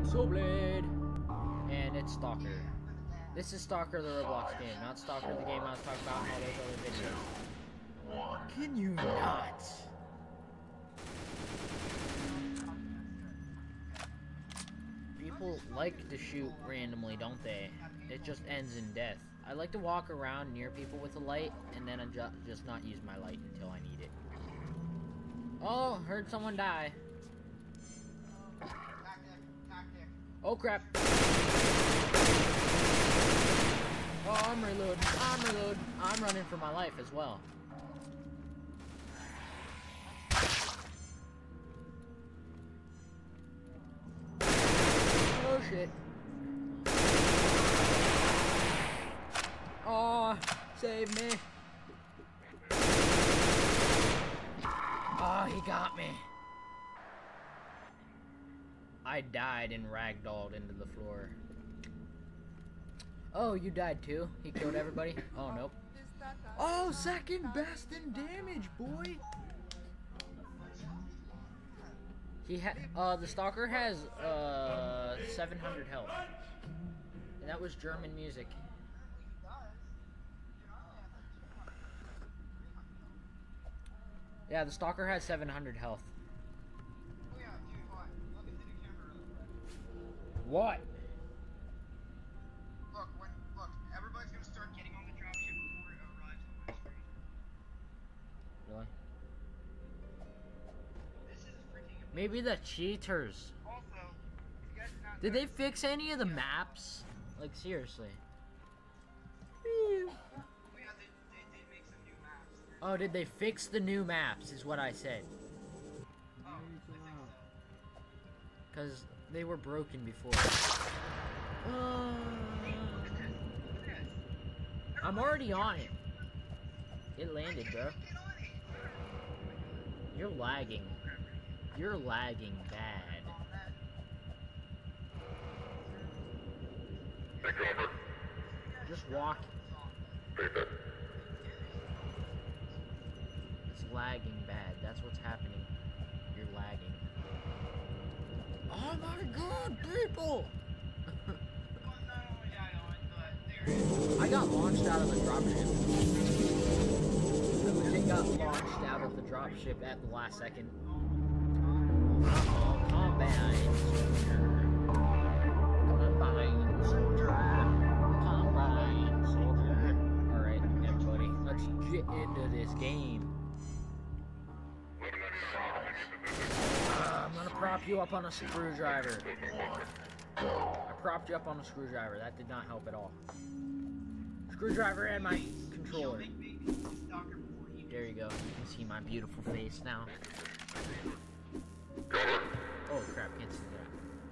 Soul Blade! And it's Stalker. This is Stalker the Roblox game, not Stalker the game I was talking about in all those other videos. Can you not? People like to shoot randomly, don't they? It just ends in death. I like to walk around near people with a light, and then just not use my light until I need it. Oh, heard someone die. Oh crap. Oh, I'm reloading. I'm running for my life as well. Oh shit. Oh, save me. Oh, he got me. I died and ragdolled into the floor. Oh, you died too? He killed everybody? Oh, nope. Oh, second best in damage, boy! He had, the Stalker has, 700 health. And that was German music. Yeah, the Stalker has 700 health. What? Look, everybody's gonna start getting on the dropship before it arrives on my screen. Really? This is freaking amazing. Maybe the cheaters. Also, you guys not Did they fix any of the maps? Like, seriously. Oh yeah, they make some new maps. Oh, did they fix the new maps, is what I said. Oh, I think so. Because they were broken before. Look at this. I'm already on it. It landed, bro. Get on it. You're lagging. You're lagging bad. Just walk. It's lagging bad. That's what's happening. You're lagging. Oh my god, people! I got launched out of the dropship. I legit got launched out of the dropship at the last second. Oh, combine soldier. Combine soldier. Combine soldier. Alright, everybody, let's get into this game. I'm gonna prop you up on a screwdriver. I propped you up on a screwdriver. That did not help at all. Screwdriver and my controller. There you go. You can see my beautiful face now. Oh crap, can't see that.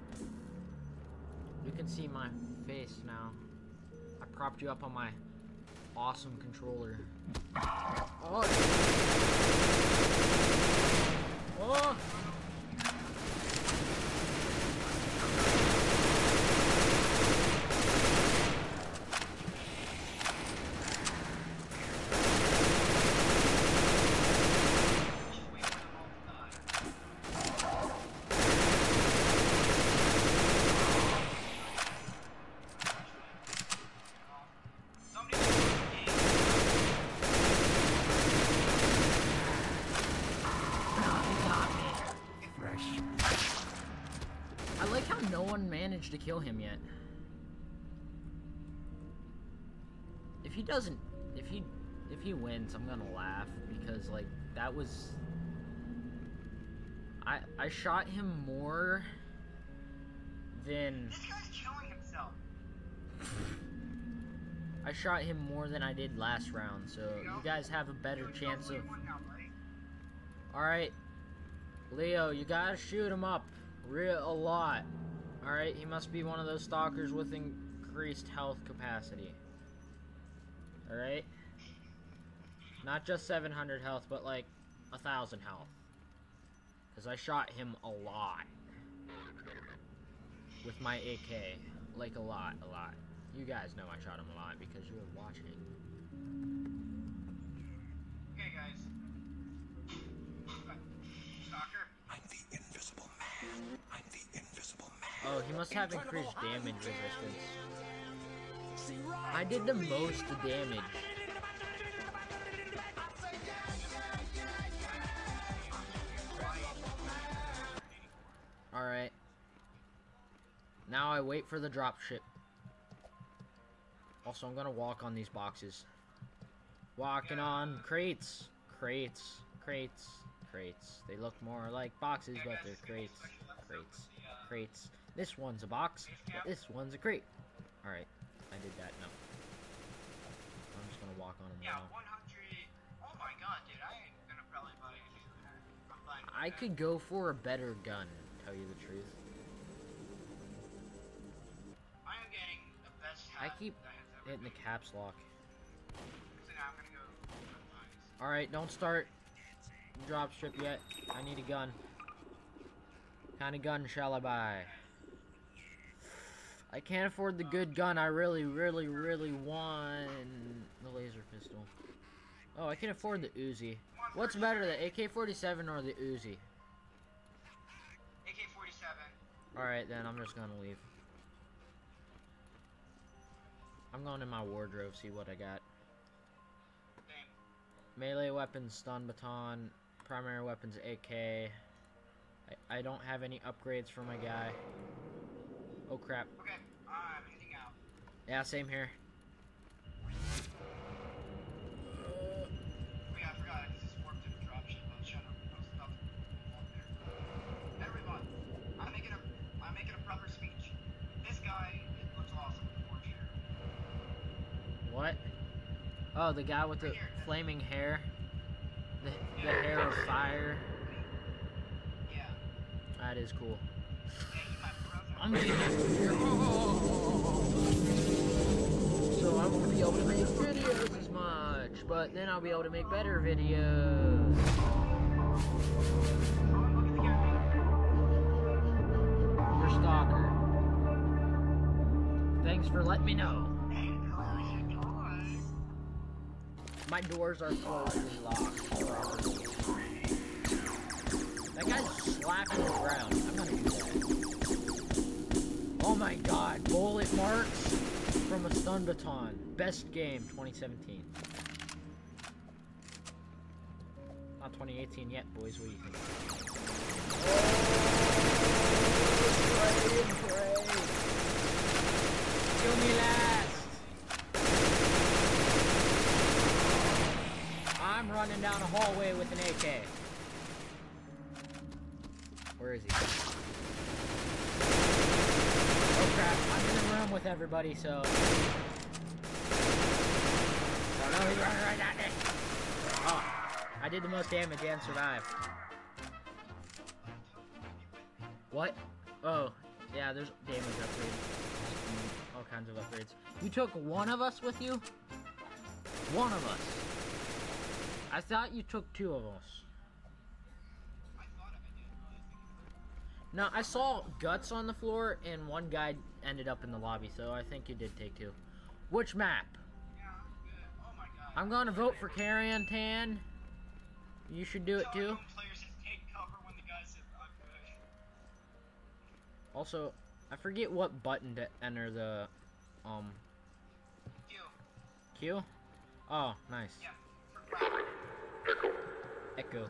You can see my face now. I propped you up on my awesome controller. Oh! Oh! I like how no one managed to kill him yet. If he doesn't, if he wins, I'm gonna laugh because like that was. I shot him more than. This guy's killing himself. I shot him more than I did last round, so you guys have a better chance of. Alright, Leo, you gotta shoot him up a lot. Alright, he must be one of those stalkers with increased health capacity. Alright? Not just 700 health, but like 1,000 health. Because I shot him a lot. With my AK. Like a lot. You guys know I shot him a lot because you were watching. Okay, guys. Stalker. I'm the invisible man. I'm the invisible man. Oh, he must have increased damage resistance. I did the most damage. Alright. Now I wait for the dropship. Also, I'm gonna walk on these boxes. Walking on crates. Crates. Crates. Crates. They look more like boxes, but they're crates. Crates. Crates. This one's a box, but this one's a crate. Alright. I did that. No. I'm just gonna walk on them Yeah, now. 100. Oh my god, dude, I ain't gonna probably buy any of that. I'm buying I that. could go for a better gun, to tell you the truth. I am getting the best I hat keep that has ever hitting the been. caps lock. So now I'm gonna go nice. Alright, don't start dropship yet. I need a gun. Kind of gun shall I buy? I can't afford the good gun. I really want the laser pistol. Oh, I can afford the Uzi. What's better, the AK-47 or the Uzi? AK-47. Alright, then I'm just gonna leave. I'm going in my wardrobe, see what I got. Same. Melee weapons, stun baton, primary weapons, AK. I don't have any upgrades for my guy. Oh crap. Okay, I'm heading out. Yeah, same here. Oh yeah, I forgot. I just warped in the dropship. I was trying to post stuff on there. Everyone, I'm making a proper speech. This guy, it looks awesome with the orange hair. What? Oh, the guy with the flaming hair? The hair of fire? Yeah. That is cool. Yeah, he's my brother. I'm getting it. So I won't be able to make videos as much, but then I'll be able to make better videos. Your stalker. Thanks for letting me know. My doors are closed and locked properly. That guy's slapping the ground. I'm gonna do that. Oh my god, bullet marks from a stun baton. Best game, 2017. Not 2018 yet, boys. What do you think? Oh, pray. Kill me last. I'm running down a hallway with an AK. Where is he? Oh crap, I'm in a room with everybody, so... Oh no, he's running right at me! Oh, I did the most damage and survived. What? Oh, yeah, there's damage upgrades. All kinds of upgrades. You took one of us with you? One of us. I thought you took two of us. No, I saw guts on the floor, and one guy ended up in the lobby, so I think you did take two. Which map? Yeah, I'm good. Oh my god. I'm gonna vote for Carrion Tan. You should do it too. Players just take cover when the guy says I'm good. Also, I forget what button to enter the, Q. Q? Oh, nice. Yeah. For Echo.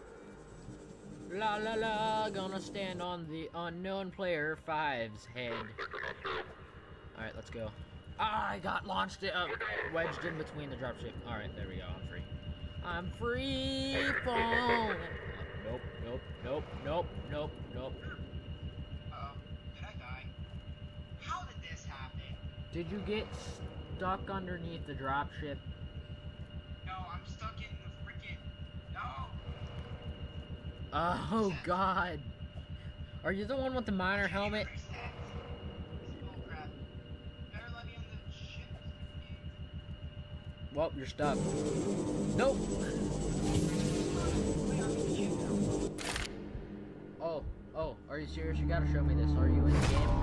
La la la, gonna stand on the unknown player 5's head. Alright, let's go. Ah, I got launched wedged in between the dropship. Alright, there we go, I'm free. I'm free falling. Nope, nope, nope, nope, nope, nope. Did I die? How did this happen? Did you get stuck underneath the dropship? No, I'm stuck in the freaking... No! Oh god. Are you the one with the miner helmet? Oh crap. Better let me on the ship. Well, you're stuck. Nope. Oh, are you serious? You gotta show me this. Are you in the game?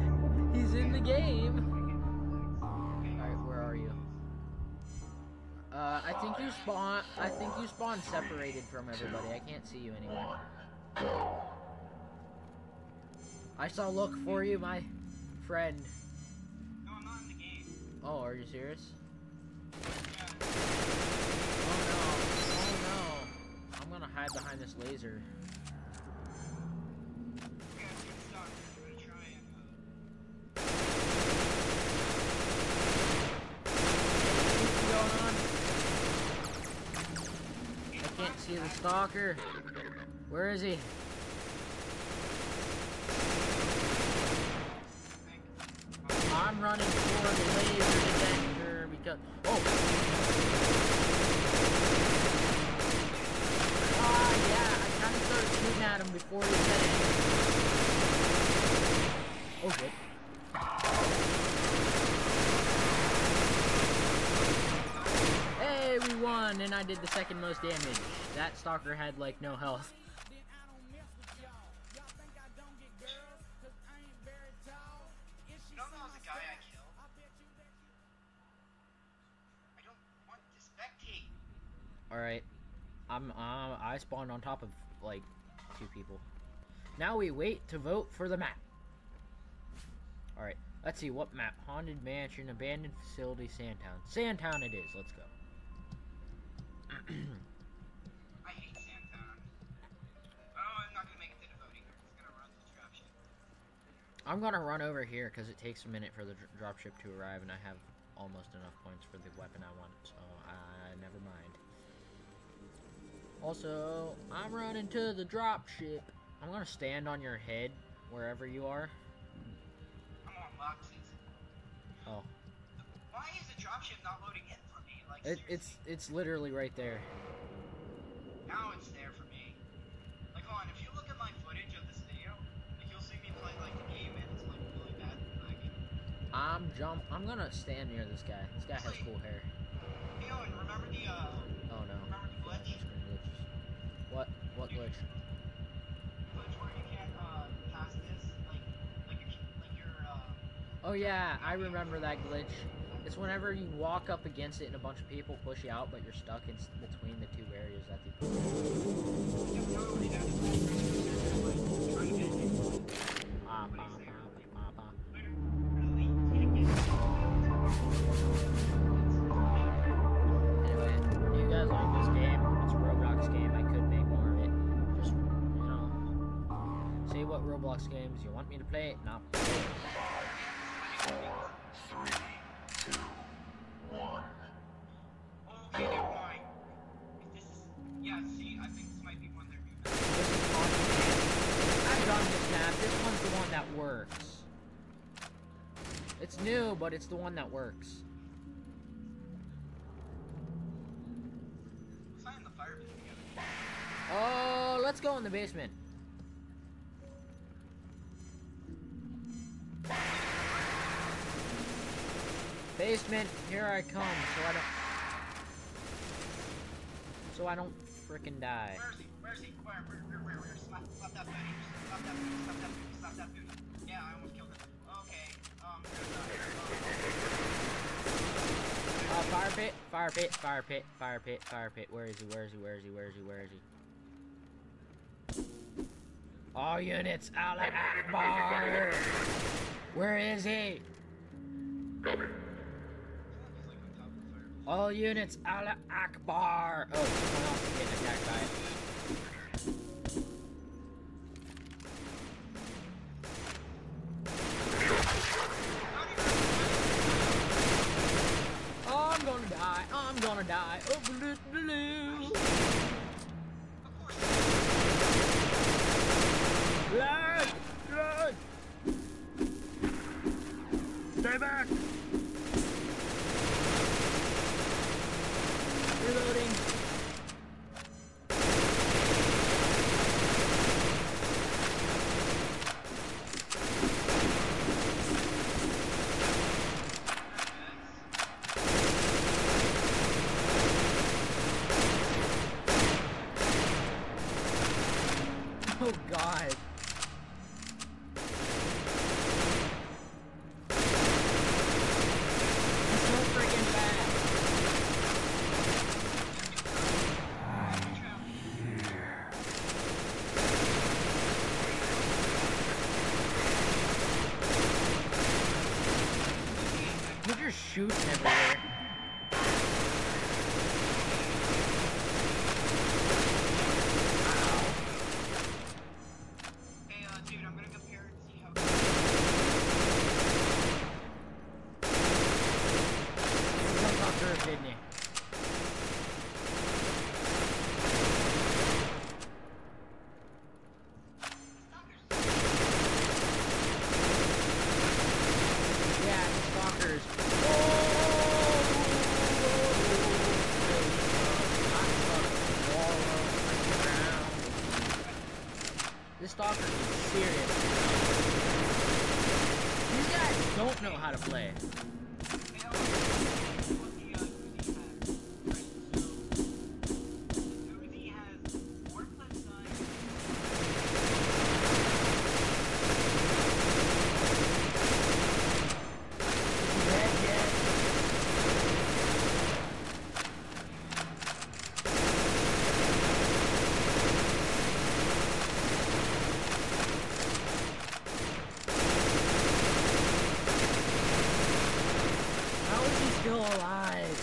He's in the game. Alright, where are you? I think you spawn separated from everybody. I can't see you anywhere. I saw look for you, my friend. No, I'm not in the game. Oh, are you serious? Yeah. Oh no. Oh no. I'm gonna hide behind this laser. Okay, I'm stuck. I'm gonna try and, What's going on? I can't see the stalker. Where is he? I'm running for the laser detector because... Oh! Ah, yeah, I kind of started shooting at him before he said it. Oh, shit. Hey, we won, and I did the second most damage. That stalker had, like, no health. You know that was the guy I killed? I don't want to spectate. Alright. I spawned on top of, like, 2 people. Now we wait to vote for the map. Alright, let's see, what map? Haunted Mansion, Abandoned Facility, Sandtown. Sandtown it is, let's go. I hate Sandtown. Oh, I'm not gonna make it to the voting. I'm just gonna run this dropship. I'm gonna run over here because it takes a minute for the dropship to arrive and I have almost enough points for the weapon I want, so never mind. Also, I'm running to the dropship. I'm gonna stand on your head wherever you are. I'm on boxes. Oh. Why is the dropship not loading in for me? Like, It's literally right there. now it's there for me. Like, hold on, if you look at my footage of this video, like, you'll see me play, like, the game, and it's, like, really bad. Like, oh I'm gonna stand near this guy. This guy has cool hair. hey, Owen, remember the, Oh no. remember the glitch? What glitch? Glitch where you can't, pass this? Oh yeah, I remember that glitch. It's whenever you walk up against it and a bunch of people push you out, but you're stuck in between the 2 areas. That's Anyway, do you guys like this game? It's a Roblox game. I could make more of it. Just, you know, say what Roblox games you want me to play. Not play it. 5, 4, 3, 2, 1. Okay, never mind. This is, yeah, see, I think this might be one they're doing. This is awesome. I've done this map. This one's the one that works. It's new, but it's the one that works. Let's find the fire pit together. Oh, let's go in the basement. Basement, here I come, so I don't frickin' die. Where is he? Where is he? Where? Stop that booty. Stop that booty. Stop that booty. Stop that booty. Yeah, I almost killed him. Okay, Fire pit, fire pit, fire pit, fire pit, fire pit. Where is he? Where is he? Where is he? Where is he? Where is he? All units, Allah Akbar! Where is he? All units, Allah Akbar! Oh, someone else is getting attacked by it. Oh, I'm gonna die. I'm gonna die. Oh, blue, blue. Run! Run! Stay back! Reloading. shooting everywhere. Hey, dude, I'm gonna compare and see how. You jumped off her, didn't you? Yeah, stalkers. This stalker is serious. These guys don't know how to play. Uzi has 4 clip signs. Dead yet? How is he still alive?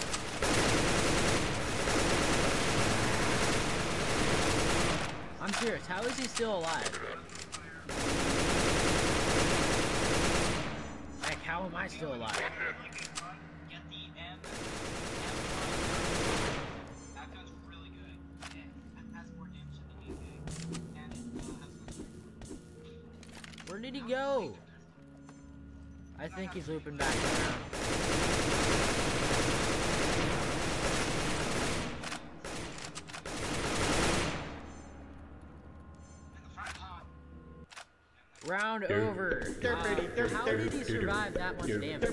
I'm serious, how is he still alive? Like, how am I still alive? Get the M1. That gun's really good. It has more damage than the AK. And it has Where did he go? I think he's looping back around. in the front top. Round over. How did he survive that much damage?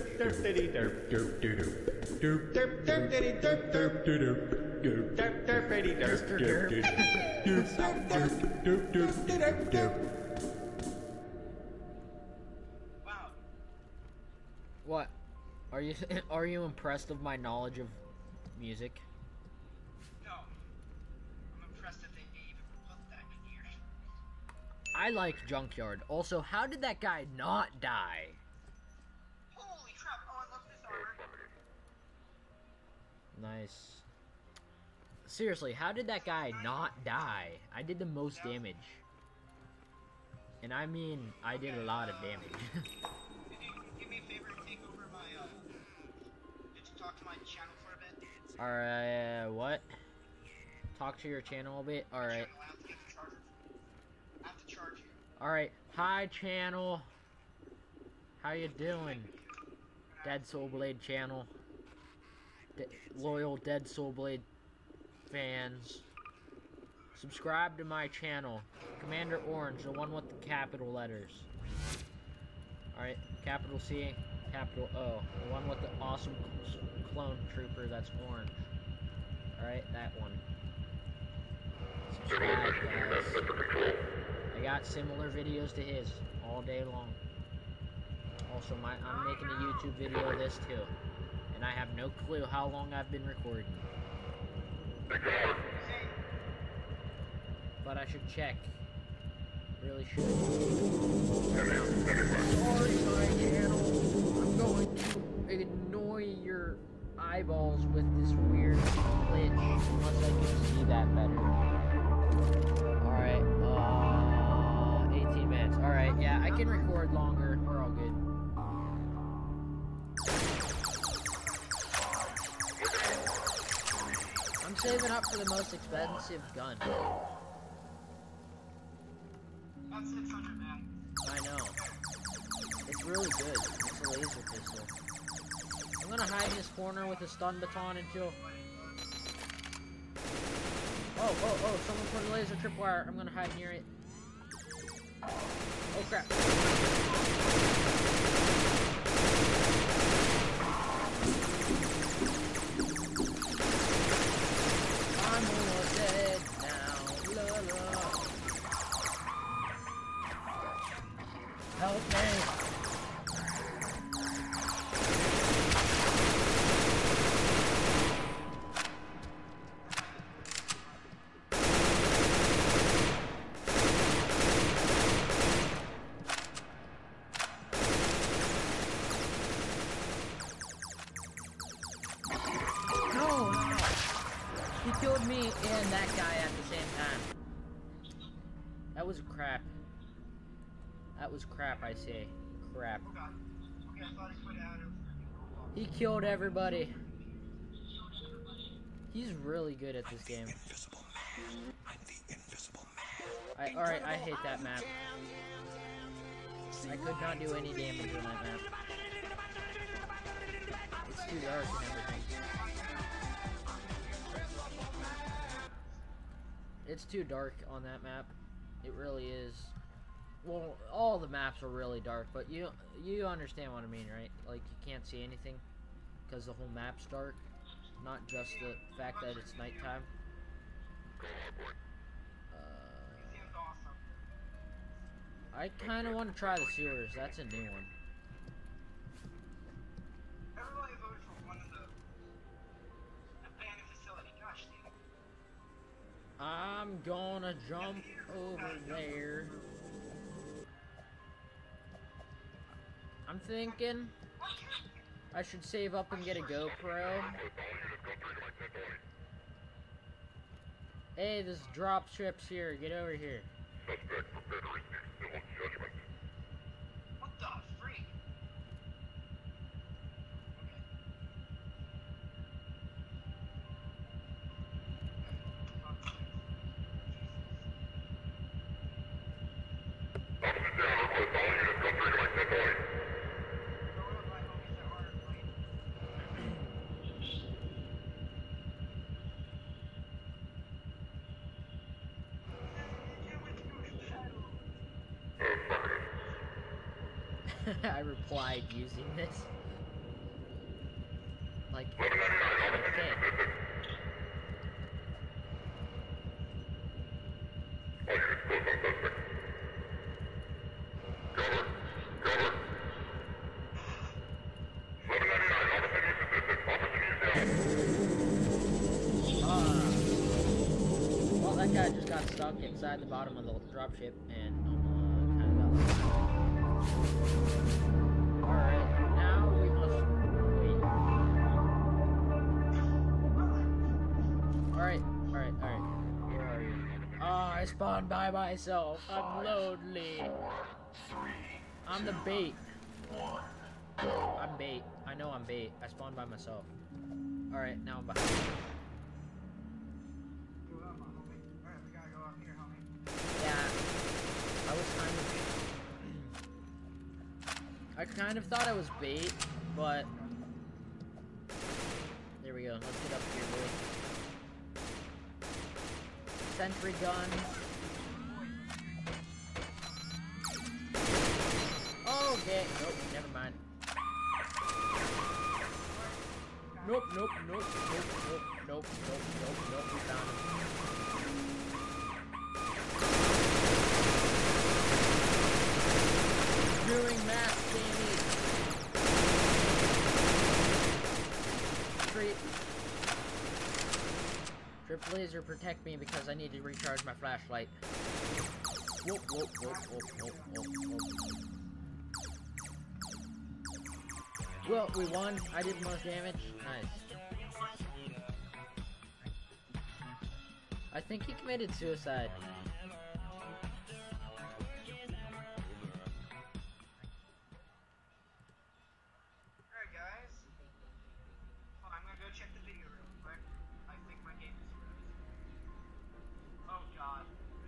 Wow. What? Are you impressed of my knowledge of music? No. I'm impressed that they even put that in here. I like Junkyard. Also, how did that guy not die? Holy crap. Oh, I love this armor. Nice. Seriously, how did that guy not die? I did the most damage. And I mean, I did a lot of damage. Could you give me a favor and take over my, did you talk to my channel for a bit? Alright, what? Talk to your channel a bit? Alright. Channel, I have to get the charger. I have to charge you. Alright, hi channel. How you doing? Dead Soul Blade channel. Loyal Dead Soul Blade fans. Subscribe to my channel. Commander Orange, the one with the capital letters. Alright, capital C, capital O. The one with the awesome clone trooper that's orange. Alright, that one. Subscribe, guys. I got similar videos to his all day long. Also, I'm making a YouTube video of this too. And I have no clue how long I've been recording. But I should check. Really should. Sorry, my channel. I'm going to annoy your eyeballs with this weird glitch. Unless I can see that better. Alright, 18 minutes. Alright, yeah, I can record longer. We're all good. I'm saving up for the most expensive gun. That's 600, man. I know. It's really good. It's a laser pistol. I'm gonna hide in this corner with a stun baton until... Oh, someone put a laser tripwire. I'm gonna hide near it. Oh crap. I'm almost dead now. La la. Help me. No, no. He killed me and that guy at the same time. That was crap. That was crap, I say. Crap. Oh god. Okay, I thought he put out of. He killed everybody. He's really good at this game. Invisible man. I'm the invisible man. Alright, I hate that map. I could not do any damage on that map. It's too dark and everything. It's too dark on that map. It really is. Well, all the maps are really dark, but you understand what I mean, right? Like, you can't see anything because the whole map's dark, not just the fact that it's nighttime. Seems awesome. I kind of want to try the sewers. That's a new one. Everybody voted for one of the abandoned facility. Gosh, damn. I'm gonna jump over there. I'm thinking I should save up and get a GoPro. Hey, this drop ship's here. Get over here. What the freak? I replied using this. Like, okay. Well, that guy just got stuck inside the bottom of the dropship and kind of got lost. Alright, now we must wait. Alright. Where are you? Ah, I spawned by myself. I'm lonely. 4, 3, I'm the bait. 1, go. I'm bait. I know I'm bait. I spawned by myself. Alright, now I'm behind. Go up, homie. Alright, we gotta go up here, homie. Yeah, I kind of thought I was bait, but there we go. Let's get up here, boy. Sentry gun. Oh, okay. Nope, never mind. Nope. We found him. Doing math, Jamie. Trip laser, protect me because I need to recharge my flashlight. Whoop. Well, we won. I did the most damage. Nice. I think he committed suicide. Alright, guys. Oh, I'm gonna go check the video real quick. I think my game is ready. Oh god.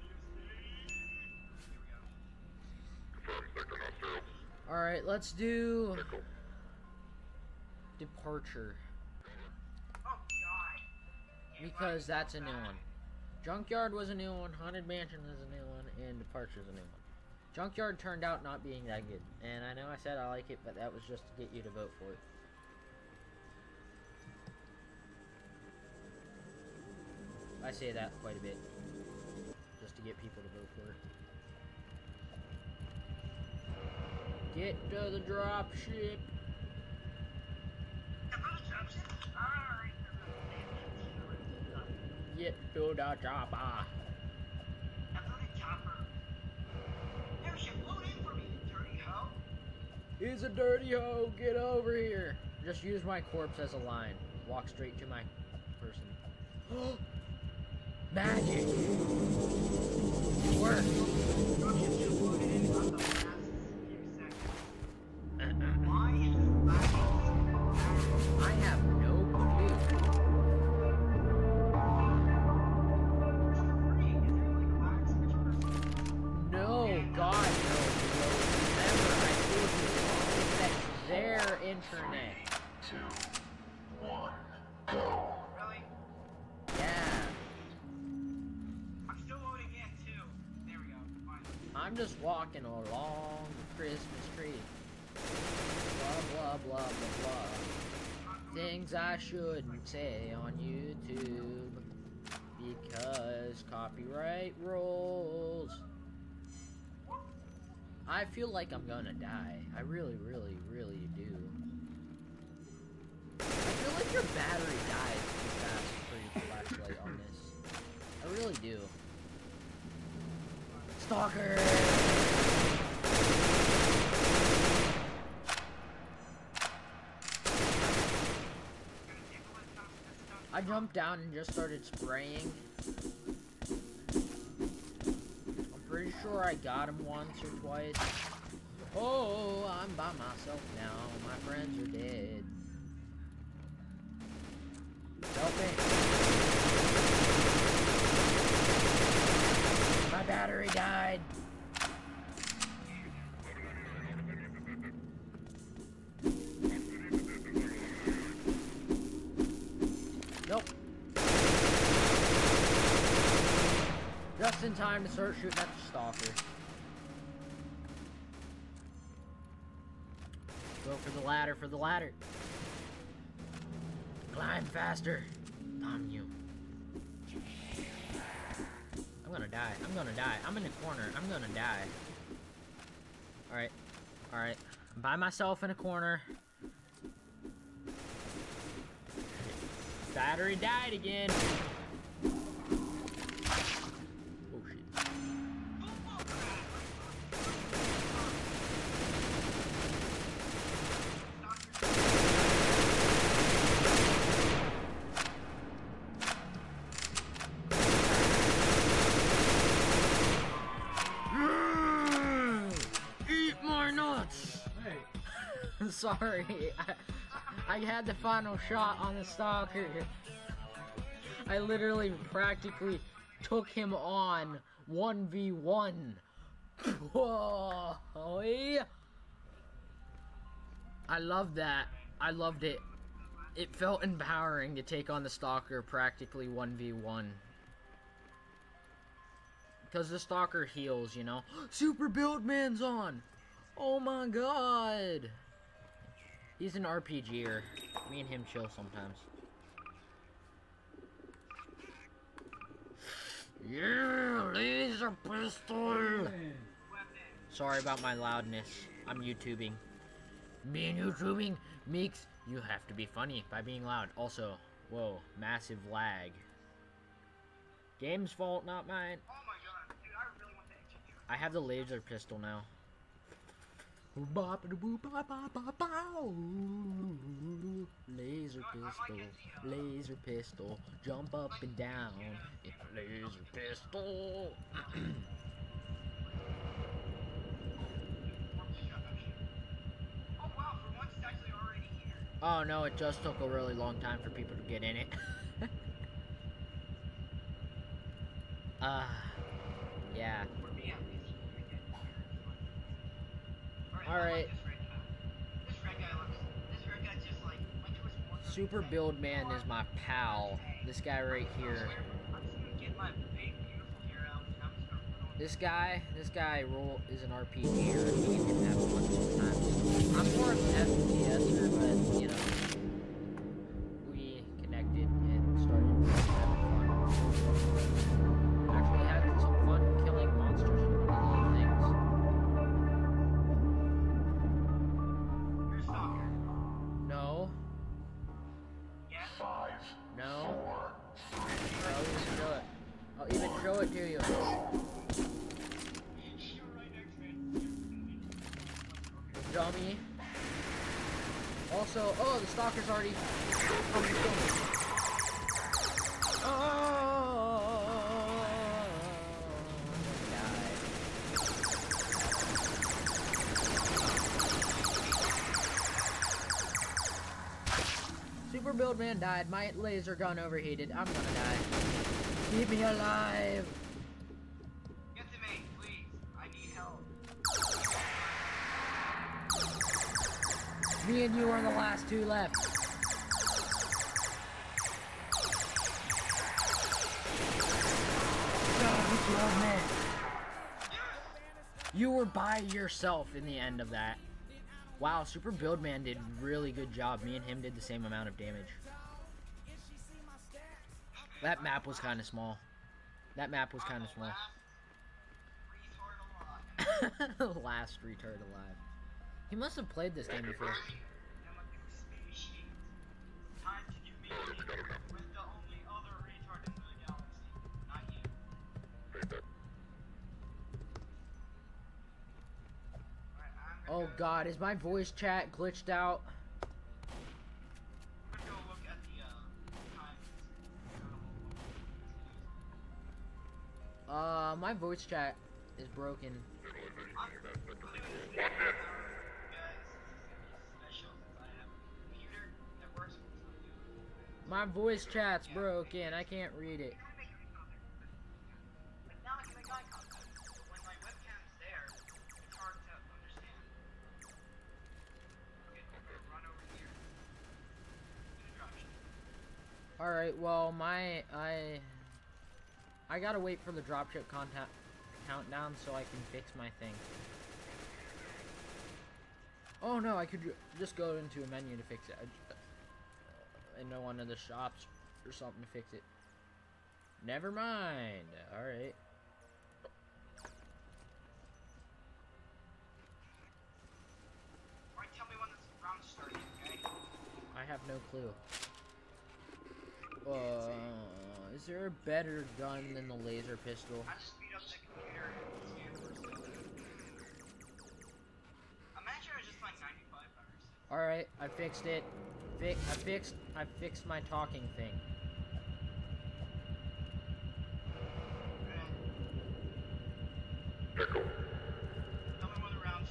Here we go. Alright, let's do Departure. Oh god. Because that's a new one. Junkyard was a new one, Haunted Mansion was a new one, and Departure's a new one. Junkyard turned out not being that good. And I know I said I like it, but that was just to get you to vote for it. I say that quite a bit. Just to get people to vote for it. Get to the dropship. Alright. Get to the chopper. He's a dirty hoe. Get over here. Just use my corpse as a line. walk straight to my person. Magic! It worked! I have no clue. No, God, no. Remember, I told you, it's that their internet. 2, 1, go. Really? Yeah. I'm still loading in too. There we go. Fine. I'm just walking along the Christmas tree. Blah, blah, blah, blah, blah. Things I shouldn't say on YouTube because copyright rules. I feel like I'm gonna die. I really, really, really do. I feel like your battery dies too fast for your flashlight on this. I really do. Stalker! I jumped down and just started spraying. I'm pretty sure I got him once or twice. Oh, I'm by myself now. My friends are dead. Help me. My battery died. Nope. Just in time to start shooting at the stalker. Go for the ladder, for the ladder. Climb faster. Damn you. I'm gonna die. I'm gonna die. I'm in the corner. I'm gonna die. Alright. Alright. I'm by myself in a corner. Battery died again. Oh shit. Eat my nuts! Hey. Sorry. I had the final shot on the stalker. I literally practically took him on 1v1. Whoa. I love that. I loved it. It felt empowering to take on the stalker practically 1v1. Because the stalker heals, you know. Super Build Man's on! Oh my god! He's an RPGer. Me and him chill sometimes. Yeah, laser pistol! Sorry about my loudness. I'm YouTubing. Being YouTubing makes you have to be funny by being loud. Also, whoa, massive lag. Game's fault, not mine. Oh my god, dude, I really want the HQ. I have the laser pistol now. Laser pistol, laser pistol, jump up and down. Laser pistol. Oh wow, for once it's actually already here. Oh no, it just took a really long time for people to get in it. Yeah. For me at least. Alright. This red guy just like went to his corner. Super Build Man is my pal. This guy right here. I'm just gonna get my big beautiful hair out and I'm just gonna put on This guy is an RPGer. Me and him have fun sometimes. I'm more of an FPSer, but you know, we connected and started having fun. Actually had some fun killing monsters and little things. You're a stalker. No, Yeah? 5, no. 4, 3, I'll even show it. I'll even show it to you. You're right next to me. Dummy. Also, so... Oh, the stalker's already... coming to kill me. Oh! Super Build Man died. My laser gun overheated. I'm gonna die. Keep me alive. Get to me, please. I need help. Me and you are the last two left. God, you killed me. You were by yourself in the end of that. Wow, Super Build Man did really good job. Me and him did the same amount of damage. That map was kind of small. That map was kind of small. Last retard alive. He must have played this game before. Time to give me with the only other retard in the galaxy, not you. Oh god, is my voice chat glitched out? I'm gonna go look at the times. My voice chat is broken. My voice chat's broken. I can't read it. Like now I can make eye contact, but when my webcam's there, it's hard to understand. Okay, run over here. Do the dropship. Alright, well, I gotta wait for the dropship countdown so I can fix my thing. Oh no, I could just go into a menu to fix it. Into one of the shops or something to fix it. Never mind. Alright. Alright, tell me when this round's starting, okay? I have no clue. Is there a better gun than the laser pistol? I just speed up the computer and scan first. Imagine I was just like 95 hours. Alright, I fixed it. I fixed my talking thing. Tell me when the round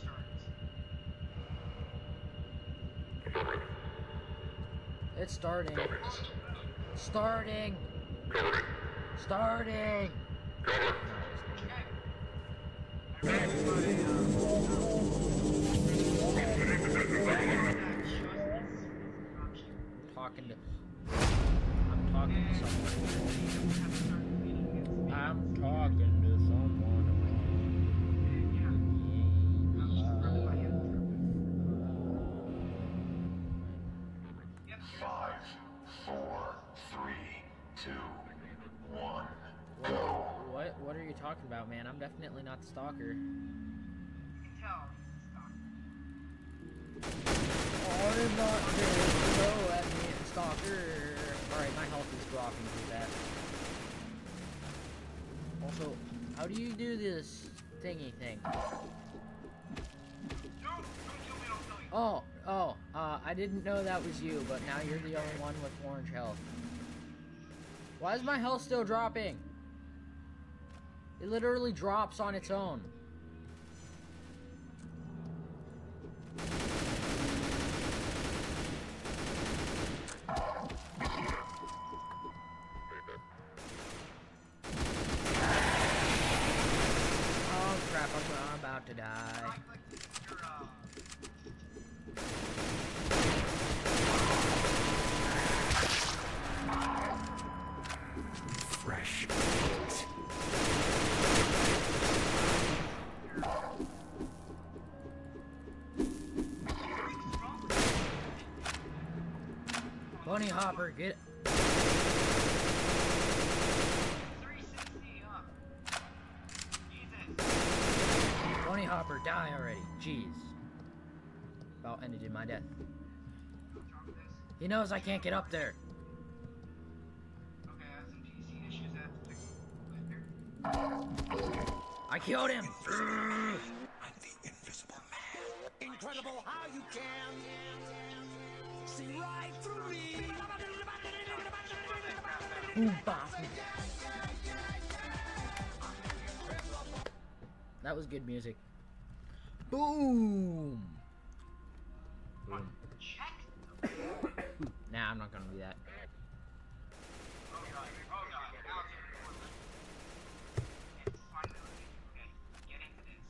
starts. It's starting. Starting. Starting. I'm talking to someone. I'm talking to someone. Five, four, three, two, one, go. What are you talking about, man? I'm definitely not the stalker. I'm not there. Go at me, stalker. Alright, my health is dropping too fast. Also, how do you do this thingy thing? Oh, I didn't know that was you, but now you're the only one with orange health. Why is my health still dropping? It literally drops on its own. Oh crap, I'm about to die. Fresh. Bunny Hopper, get... 360 up. Jesus. Bunny Hopper, die already. Jeez. About ended in my death. He knows I can't get up there. Okay, I have some PC issues I have to fix later. I killed him! I'm the Invisible Man. Incredible how you can. That was good music. Boom! Boom. Check. Nah, I'm not gonna do that. Oh god. Oh god. Now it's finally okay. Get into this.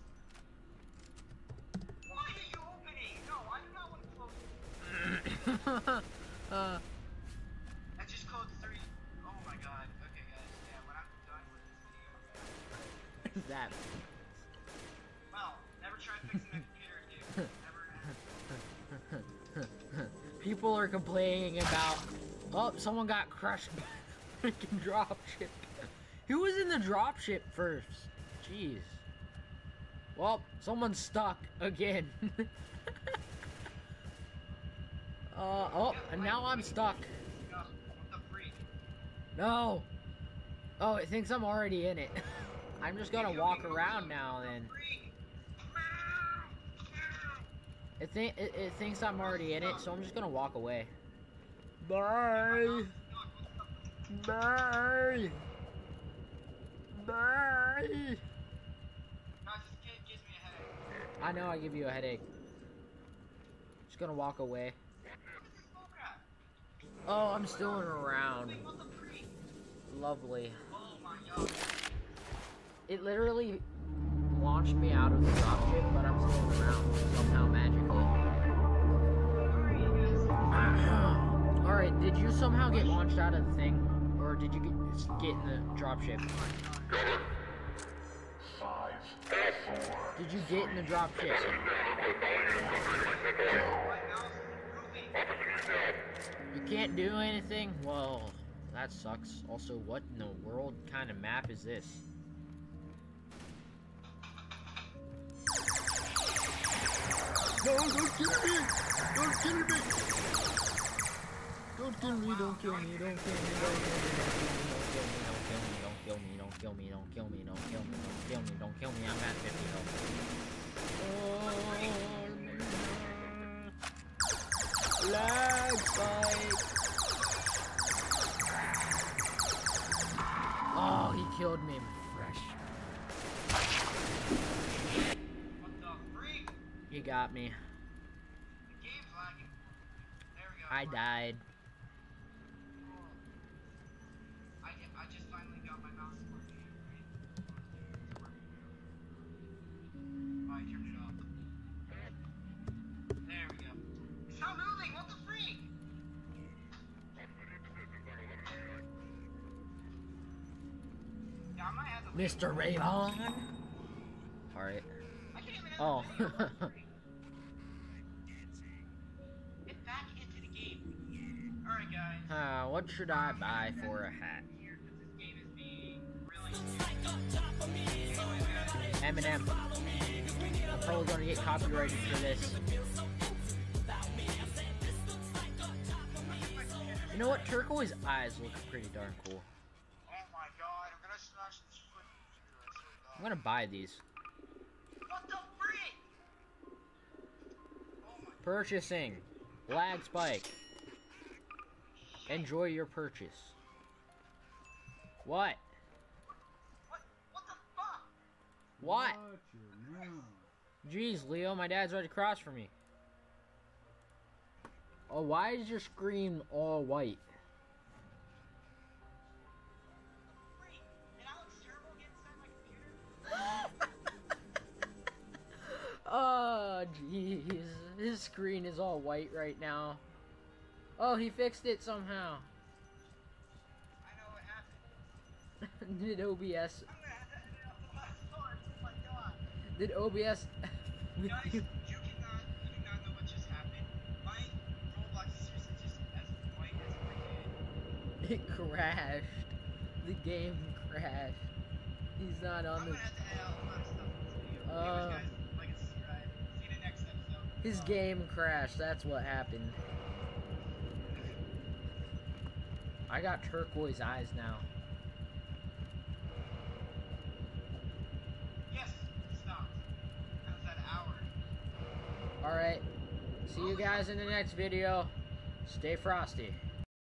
Why are you opening? No, I do not want to close. That's just code 3. Oh my god. Okay, guys. Yeah, when I'm done with this video, That. well, never try fixing the computer, dude. Never. People are complaining about, oh, someone got crushed by a freaking dropship. Who was in the dropship first? Jeez. Well, someone's stuck again. Oh, and now I'm stuck. What the freak? No. Oh, it thinks I'm already in it. I'm just gonna walk around now then. It thinks I'm already in it, so I'm just gonna walk away. Bye. Bye. Bye. Guys, this kid gives me a headache. I know I give you a headache. Just gonna walk away. What is this bullcrap? Oh, I'm still around. Wait, what the freak? Lovely. Oh my god. It literally launched me out of the dropship, but I'm still around somehow magically. Alright, did you somehow get launched out of the thing? Or did you get in the dropship? Did you get in the dropship? You can't do anything? Well, that sucks. Also, what in the world kind of map is this? No, don't kill me! Don't kill me! Don't kill me, don't kill me, don't kill me, don't kill me, don't kill me, don't kill me, don't kill me, don't kill me, don't kill me, don't kill me, don't kill me, I'm at 50 health. Oh, lag spike! Oh, he killed me fresh. What the freak? You got me. The game's lagging. There we go. I died. I just finally got my mouse working. I turned it off. There we go. It's not moving. What the freak? Yeah, I might have to leave. Mr. Rayon! Alright. I can't even Oh. end the video. Get back into the game. Alright, guys. What should I buy for a hat? Here, 'cause this game is being really Eminem. I'm probably gonna get copyrighted for this. You know what? Turquoise eyes look pretty darn cool. Oh my god, I'm gonna smash this freaking computer, I swear to God. I'm gonna buy these. What the freak? Oh my Purchasing. Lag spike. Enjoy your purchase. What? what the fuck? What? Jeez, Leo, my dad's right across from me. Oh, why is your screen all white? Freak, did Alex Turbo get inside my computer? Oh, jeez. His screen is all white right now. Oh, he fixed it somehow. I know what happened. Did OBS... I'm gonna have to edit out the last part, oh my god. Did OBS... Guys, you do not know what just happened. My Roblox is seriously just as white as freaking... It crashed. The game crashed. He's not on I'm the... gonna have to edit out a lot of stuff in this video. Anyways, guys, like and subscribe. See you in the next episode. His game crashed. That's what happened. I got turquoise eyes now. Yes, stop. That was that hour. Alright. See you guys in the next video. Stay frosty.